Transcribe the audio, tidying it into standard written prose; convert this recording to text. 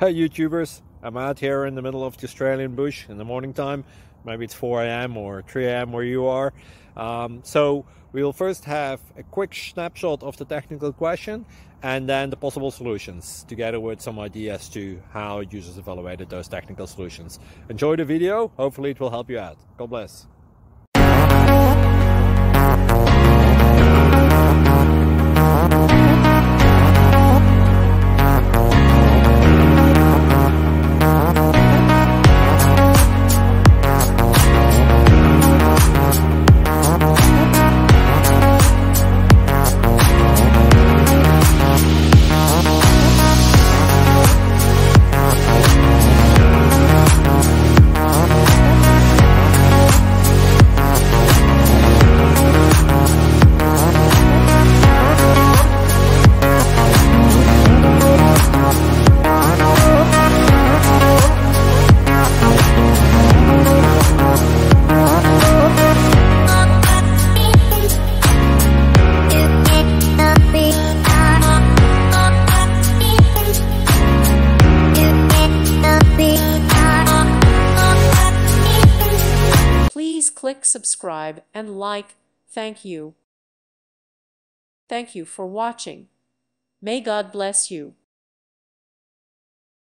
Hey YouTubers, I'm out here in the middle of the Australian bush in the morning time. Maybe it's 4 a.m. or 3 a.m. where you are. So we'll first have a quick snapshot of the technical question and then the possible solutions, together with some ideas to how users evaluated those technical solutions. Enjoy the video, hopefully it will help you out. God bless. Please click subscribe and like. Thank you. Thank you for watching. May God bless you.